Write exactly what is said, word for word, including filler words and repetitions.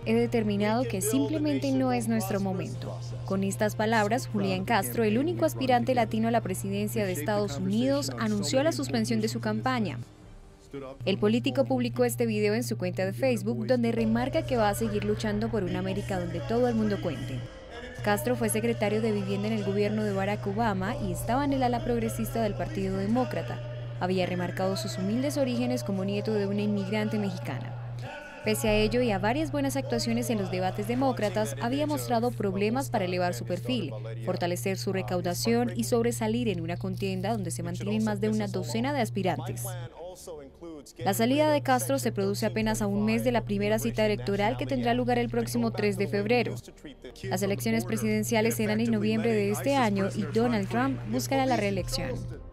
he determinado que simplemente no es nuestro momento. Con estas palabras, Julián Castro, el único aspirante latino a la presidencia de Estados Unidos, anunció la suspensión de su campaña. El político publicó este video en su cuenta de Facebook, donde remarca que va a seguir luchando por una América donde todo el mundo cuente. Castro fue secretario de Vivienda en el gobierno de Barack Obama y estaba en el ala progresista del Partido Demócrata. Había remarcado sus humildes orígenes como nieto de una inmigrante mexicana. Pese a ello y a varias buenas actuaciones en los debates demócratas, había mostrado problemas para elevar su perfil, fortalecer su recaudación y sobresalir en una contienda donde se mantienen más de una docena de aspirantes. La salida de Castro se produce apenas a un mes de la primera cita electoral que tendrá lugar el próximo tres de febrero. Las elecciones presidenciales serán en noviembre de este año y Donald Trump buscará la reelección.